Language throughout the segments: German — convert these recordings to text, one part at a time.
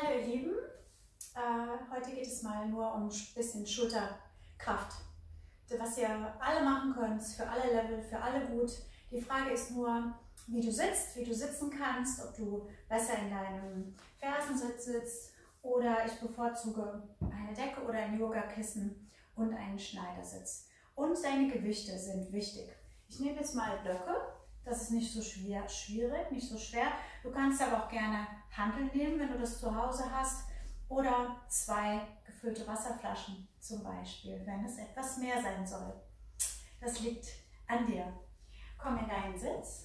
Hallo ihr Lieben, heute geht es mal nur um ein bisschen Schulterkraft. Was ihr alle machen könnt, für alle Level, für alle gut. Die Frage ist nur, wie du sitzt, wie du sitzen kannst, ob du besser in deinem Fersensitz sitzt oder ich bevorzuge eine Decke oder ein Yogakissen und einen Schneidersitz. Und deine Gewichte sind wichtig. Ich nehme jetzt mal Blöcke, das ist nicht so schwierig, nicht so schwer. Du kannst aber auch gerne Hanteln nehmen, wenn du das zu Hause hast, oder 2 gefüllte Wasserflaschen zum Beispiel, wenn es etwas mehr sein soll. Das liegt an dir. Komm in deinen Sitz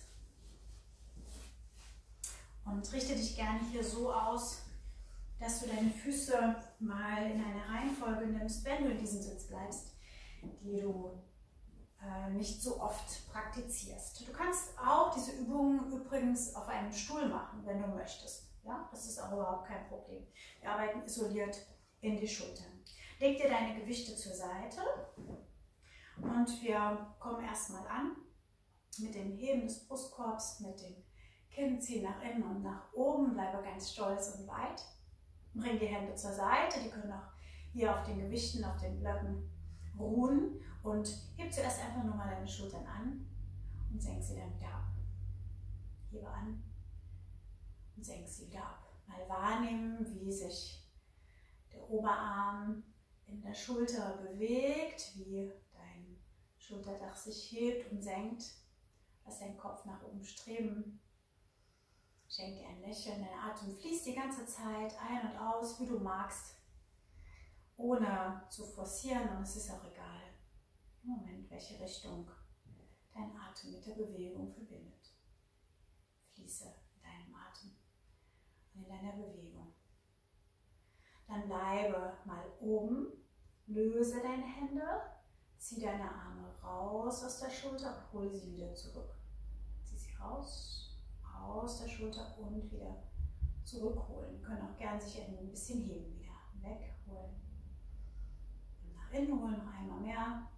und richte dich gerne hier so aus, dass du deine Füße mal in eine Reihenfolge nimmst, wenn du in diesem Sitz bleibst, die du nicht so oft praktizierst. Du kannst auch diese Übungen übrigens auf einem Stuhl machen, wenn du möchtest. Ja, das ist auch überhaupt kein Problem. Wir arbeiten isoliert in die Schultern. Leg dir deine Gewichte zur Seite und wir kommen erstmal an mit dem Heben des Brustkorbs, mit dem Kinn, zieh nach innen und nach oben, bleibe ganz stolz und weit. Bring die Hände zur Seite, die können auch hier auf den Gewichten, auf den Blöcken ruhen und heb zuerst einfach nur mal deine Schultern an und senk sie dann wieder ab. Hebe an und senk sie wieder ab. Mal wahrnehmen, wie sich der Oberarm in der Schulter bewegt, wie dein Schulterdach sich hebt und senkt. Lass deinen Kopf nach oben streben. Schenk dir ein Lächeln, dein Atem fließt die ganze Zeit ein und aus, wie du magst, ohne zu forcieren, und es ist auch egal, im Moment, welche Richtung dein Atem mit der Bewegung verbindet. Fließe in deinem Atem und in deiner Bewegung. Dann bleibe mal oben, löse deine Hände, zieh deine Arme raus aus der Schulter und hole sie wieder zurück. Zieh sie raus, aus der Schulter und wieder zurückholen. Können auch gern sich ein bisschen heben wieder. Wegholen. Und nach innen holen, noch einmal mehr.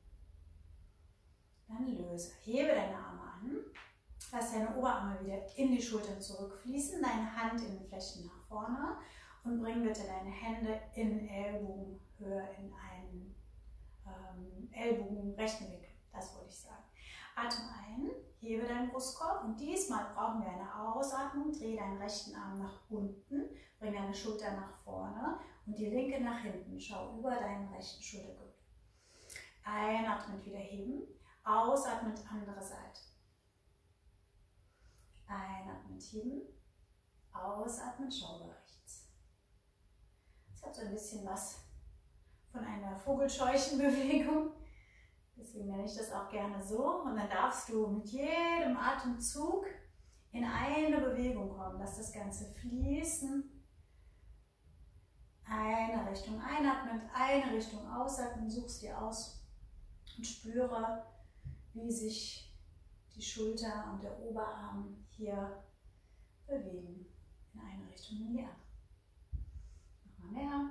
Dann löse. Hebe deine Arme an. Lass deine Oberarme wieder in die Schultern zurückfließen. Deine Hand in den Flächen nach vorne. Und bring bitte deine Hände in Ellbogenhöhe in einen Ellbogen-rechten Winkel. Das wollte ich sagen. Atme ein, hebe deinen Brustkorb und diesmal brauchen wir eine Ausatmung. Dreh deinen rechten Arm nach unten, bring deine Schulter nach vorne und die linke nach hinten. Schau über deinen rechten Schultergürtel. Einatmend wieder heben, ausatmend andere Seite. Einatmend heben, ausatmend schau über rechts. Das hat so ein bisschen was von einer Vogelscheuchenbewegung. Deswegen nenne ich das auch gerne so. Und dann darfst du mit jedem Atemzug in eine Bewegung kommen. Lass das Ganze fließen. Eine Richtung einatmend, eine Richtung ausatmen. Suchst dir aus und spüre, wie sich die Schulter und der Oberarm hier bewegen. In eine Richtung und in die andere. Nochmal mehr.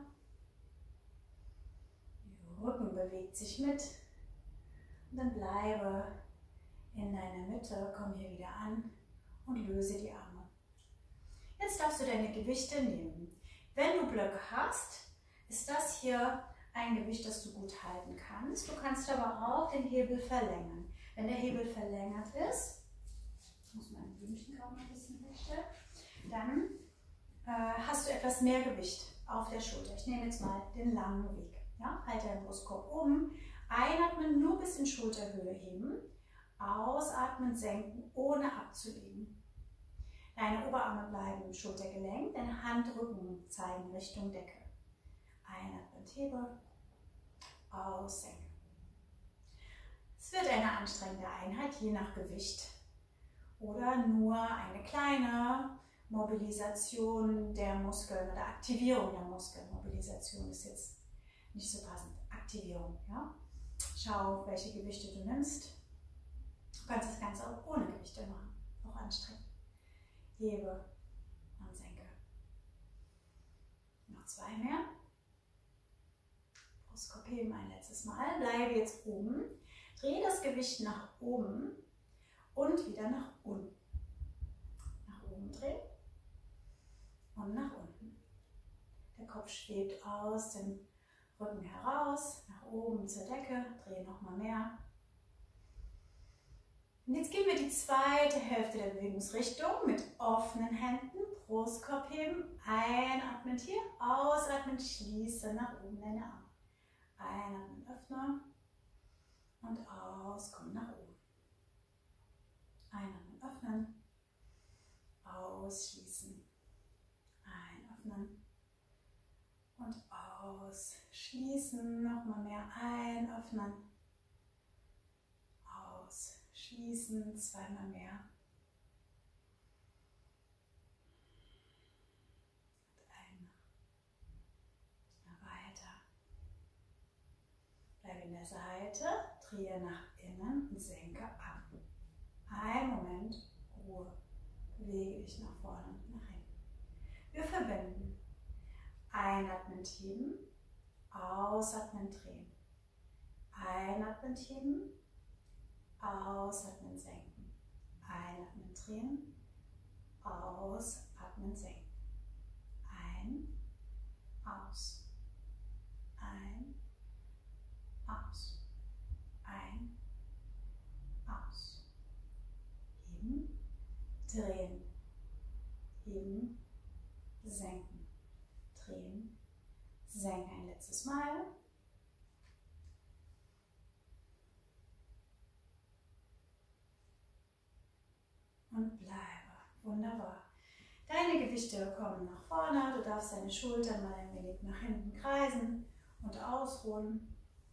Der Rücken bewegt sich mit. Und dann bleibe in deiner Mitte, komm hier wieder an und löse die Arme. Jetzt darfst du deine Gewichte nehmen. Wenn du Blöcke hast, ist das hier ein Gewicht, das du gut halten kannst. Du kannst aber auch den Hebel verlängern. Wenn der Hebel verlängert ist, ich muss mein Blümchen gerade mal ein bisschen wegstellen, dann hast du etwas mehr Gewicht auf der Schulter. Ich nehme jetzt mal den langen Weg. Ja? Halte deinen Brustkorb oben. Einatmen, nur bis in Schulterhöhe heben. Ausatmen, senken, ohne abzulegen. Deine Oberarme bleiben im Schultergelenk, deine Handrücken zeigen Richtung Decke. Einatmen, hebe, aus, senke. Es wird eine anstrengende Einheit, je nach Gewicht. Oder nur eine kleine Mobilisation der Muskeln oder Aktivierung der Muskeln. Mobilisation ist jetzt nicht so passend. Aktivierung, ja. Schau, welche Gewichte du nimmst. Du kannst das Ganze auch ohne Gewichte machen, auch anstrengend. Hebe und senke. Noch 2 mehr. Brustkorb heben ein letztes Mal. Bleibe jetzt oben. Dreh das Gewicht nach oben und wieder nach unten. Nach oben drehen und nach unten. schwebt aus dem Rücken heraus, nach oben zur Decke, drehe nochmal mehr. Und jetzt gehen wir die zweite Hälfte der Bewegungsrichtung mit offenen Händen, Brustkorb heben, einatmen hier, ausatmen, schließe nach oben deine Arme. Einatmen, öffne und aus, komm nach oben. Einatmen, öffnen, ausschließen, einöffnen und ausschließen, nochmal mehr einöffnen, ausschließen, zweimal mehr. Und einmal weiter. Bleib in der Seite, drehe nach innen und senke ab. Ein Moment, Ruhe. Bewege dich nach vorne und nach hinten. Wir verbinden. Einatmen, heben, ausatmen, drehen. Einatmen, heben, ausatmen, senken. Einatmen, drehen, ausatmen, senken. Ein, aus. Ein, aus. Ein, aus. Heben, drehen, heben, senken, drehen, senken. Ein letztes Mal. Und bleibe. Wunderbar. Deine Gewichte kommen nach vorne. Du darfst deine Schultern mal ein wenig nach hinten kreisen und ausruhen.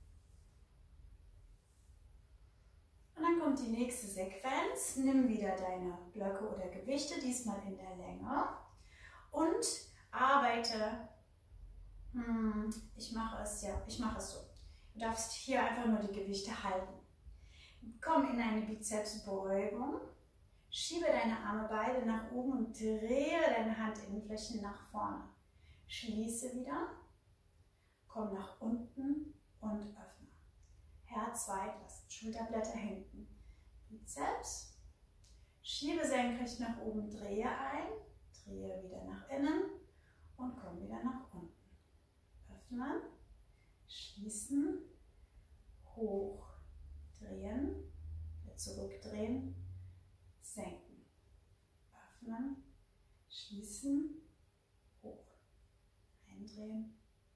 Und dann kommt die nächste Sequenz. Nimm wieder deine Blöcke oder Gewichte, diesmal in der Länge. Und arbeite, ich mache es so. Du darfst hier einfach nur die Gewichte halten. Komm in eine Bizepsbeugung. Schiebe deine Arme beide nach oben und drehe deine Handinnenflächen nach vorne. Schließe wieder. Komm nach unten und öffne. Herz weit lassen, Schulterblätter hinten. Bizeps. Schiebe senkrecht nach oben, drehe ein. Drehe wieder nach innen und komm wieder nach unten. Öffnen, schließen, hoch, drehen, wieder zurückdrehen, senken. Öffnen, schließen, hoch, eindrehen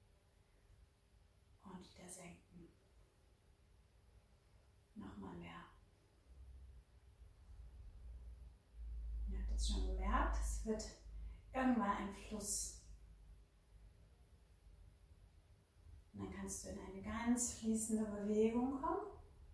und wieder senken. Nochmal mehr. Ihr habt jetzt schon gemerkt, es wird irgendwann ein Fluss. Und dann kannst du in eine ganz fließende Bewegung kommen.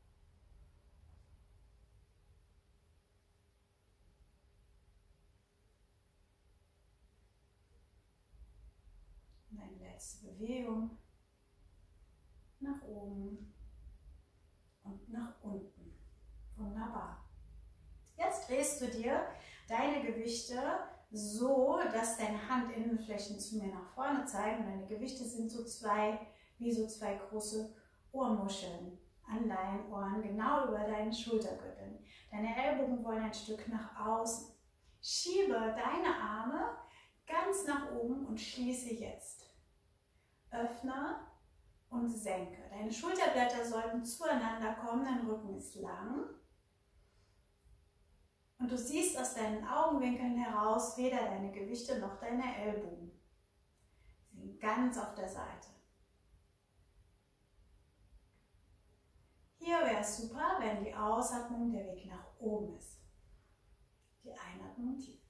Und eine letzte Bewegung nach oben und nach unten. Wunderbar. Jetzt drehst du dir deine Gewichte so, dass deine Handinnenflächen zu mir nach vorne zeigen. Deine Gewichte sind so wie so zwei große Ohrmuscheln an deinen Ohren, genau über deinen Schultergürteln. Deine Ellbogen wollen ein Stück nach außen. Schiebe deine Arme ganz nach oben und schließe jetzt. Öffne und senke. Deine Schulterblätter sollten zueinander kommen, dein Rücken ist lang. Und du siehst aus deinen Augenwinkeln heraus weder deine Gewichte noch deine Ellbogen. Sie sind ganz auf der Seite. Hier wäre es super, wenn die Ausatmung der Weg nach oben ist. Die Einatmung tief.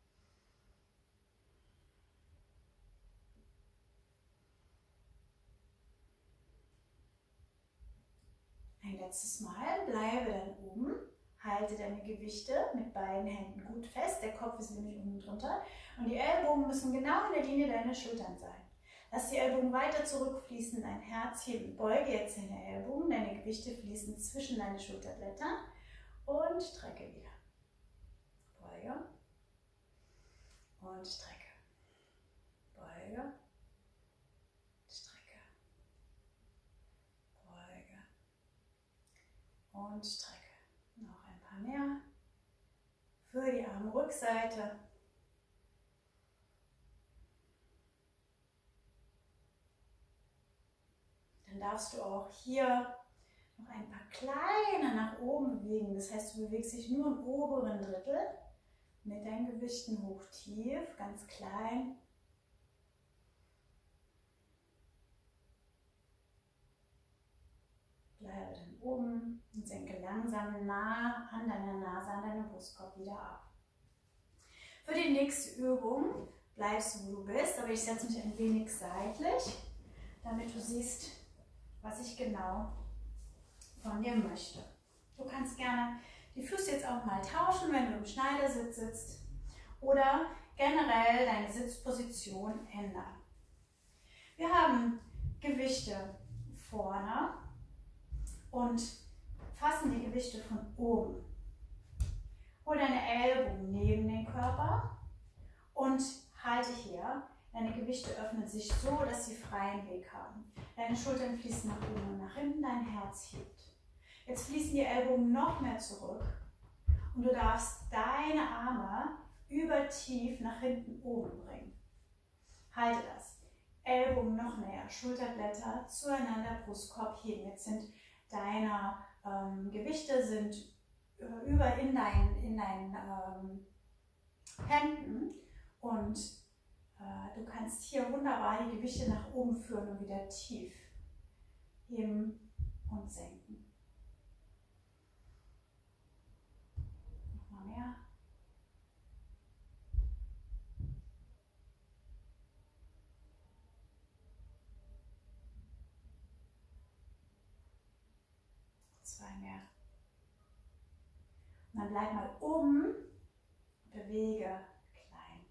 Ein letztes Mal, bleibe dann oben. Halte deine Gewichte mit beiden Händen gut fest. Der Kopf ist nämlich unten drunter. Und die Ellbogen müssen genau in der Linie deiner Schultern sein. Lass die Ellbogen weiter zurückfließen, dein Herz heben. Beuge jetzt deine Ellbogen. Deine Gewichte fließen zwischen deine Schulterblätter. Und strecke wieder. Beuge. Und strecke. Beuge. Strecke. Beuge. Und strecke. Noch ein paar mehr. Für die Armrückseite. darfst du auch hier noch ein paar kleine nach oben bewegen. Das heißt, du bewegst dich nur im oberen Drittel mit deinen Gewichten hoch, tief, ganz klein. Bleibe dann oben und senke langsam nah an deiner Nase, an deinem Brustkorb wieder ab. Für die nächste Übung bleibst du, wo du bist, aber ich setze mich ein wenig seitlich, damit du siehst, was ich genau von dir möchte. Du kannst gerne die Füße jetzt auch mal tauschen, wenn du im Schneidersitz sitzt, oder generell deine Sitzposition ändern. Wir haben Gewichte vorne und fassen die Gewichte von oben. Hol deine Ellbogen neben den Körper und halte hier. Deine Gewichte öffnen sich so, dass sie freien Weg haben. Deine Schultern fließen nach oben und nach hinten, dein Herz hebt. Jetzt fließen die Ellbogen noch mehr zurück und du darfst deine Arme übertief nach hinten oben bringen. Halte das. Ellbogen noch näher, Schulterblätter zueinander, Brustkorb heben. Jetzt sind deine Gewichte über in deinen Händen und du kannst hier wunderbar die Gewichte nach oben führen und wieder tief heben und senken. Nochmal mehr. Zwei mehr. Und dann bleib mal oben, bewege klein.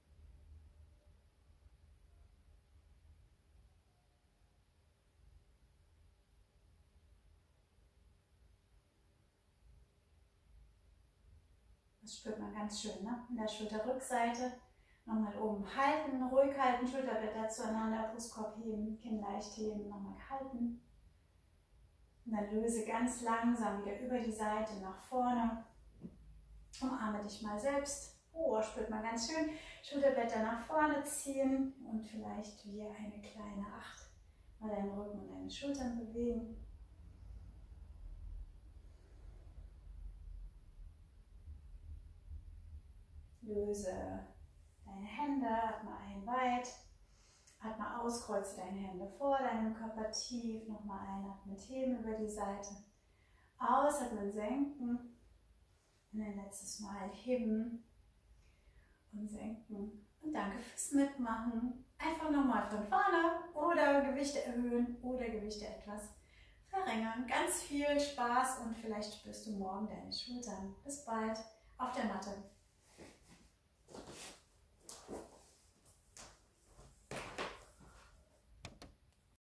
Das spürt man ganz schön, ne? In der Schulterrückseite. Nochmal oben halten, ruhig halten, Schulterblätter zueinander, Brustkorb heben, Kinn leicht heben, nochmal halten. Und dann löse ganz langsam wieder über die Seite nach vorne. Umarme dich mal selbst. Oh, spürt man ganz schön. Schulterblätter nach vorne ziehen und vielleicht wie eine kleine Acht mal deinen Rücken und deine Schultern bewegen. Löse deine Hände, atme ein weit. Atme aus, kreuze deine Hände vor deinem Körper tief. Nochmal einatmen, heben über die Seite. Ausatmen, senken. Und ein letztes Mal heben und senken. Und danke fürs Mitmachen. Einfach nochmal von vorne oder Gewichte erhöhen oder Gewichte etwas verringern. Ganz viel Spaß und vielleicht spürst du morgen deine Schultern. Bis bald auf der Matte.